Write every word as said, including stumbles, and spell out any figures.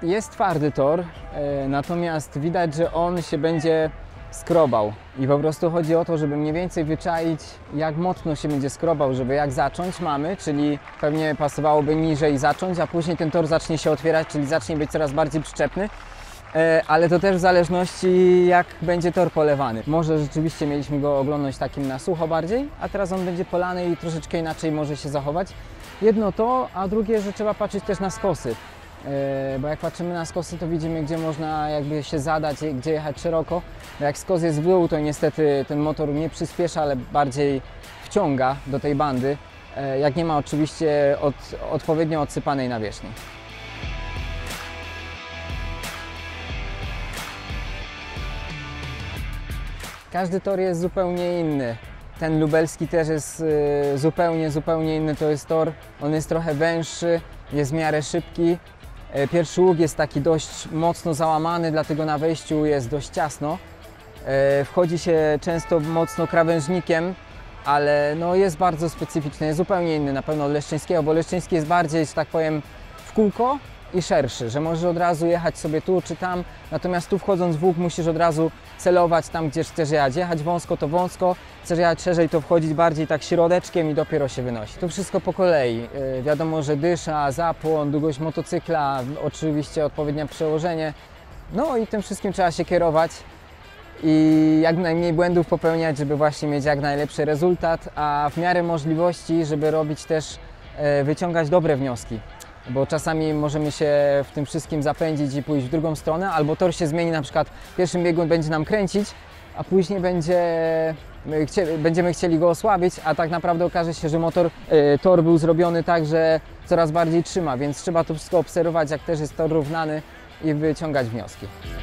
jest twardy tor, e, natomiast widać, że on się będzie skrobał i po prostu chodzi o to, żeby mniej więcej wyczaić, jak mocno się będzie skrobał, żeby jak zacząć mamy, czyli pewnie pasowałoby niżej zacząć, a później ten tor zacznie się otwierać, czyli zacznie być coraz bardziej przyczepny, e, ale to też w zależności, jak będzie tor polewany. Może rzeczywiście mieliśmy go oglądać takim na sucho bardziej, a teraz on będzie polany i troszeczkę inaczej może się zachować. Jedno to, a drugie, że trzeba patrzeć też na skosy. Bo jak patrzymy na skosy, to widzimy, gdzie można jakby się zadać, gdzie jechać szeroko. Bo jak skos jest w dół, to niestety ten motor nie przyspiesza, ale bardziej wciąga do tej bandy, jak nie ma oczywiście od, odpowiednio odsypanej nawierzchni. Każdy tor jest zupełnie inny. Ten lubelski też jest zupełnie, zupełnie inny. To jest tor, on jest trochę węższy, jest w miarę szybki. Pierwszy łuk jest taki dość mocno załamany, dlatego na wejściu jest dość ciasno. Wchodzi się często mocno krawężnikiem, ale no jest bardzo specyficzny, jest zupełnie inny na pewno od Leszczyńskiego, bo Leszczyński jest bardziej, że tak powiem, w kółko i szerszy, że możesz od razu jechać sobie tu czy tam, natomiast tu wchodząc w łuk musisz od razu celować tam, gdzie chcesz jechać. Jechać wąsko to wąsko, chcesz jechać szerzej to wchodzić bardziej tak środeczkiem i dopiero się wynosi. To wszystko po kolei. Yy, wiadomo, że dysza, zapłon, długość motocykla, oczywiście odpowiednie przełożenie. No i tym wszystkim trzeba się kierować i jak najmniej błędów popełniać, żeby właśnie mieć jak najlepszy rezultat, a w miarę możliwości, żeby robić też, yy, wyciągać dobre wnioski. Bo czasami możemy się w tym wszystkim zapędzić i pójść w drugą stronę, albo tor się zmieni, na przykład w pierwszym biegu będzie nam kręcić, a później będzie, chcie, będziemy chcieli go osłabić, a tak naprawdę okaże się, że motor, y, tor był zrobiony tak, że coraz bardziej trzyma, więc trzeba to wszystko obserwować, jak też jest tor równany i wyciągać wnioski.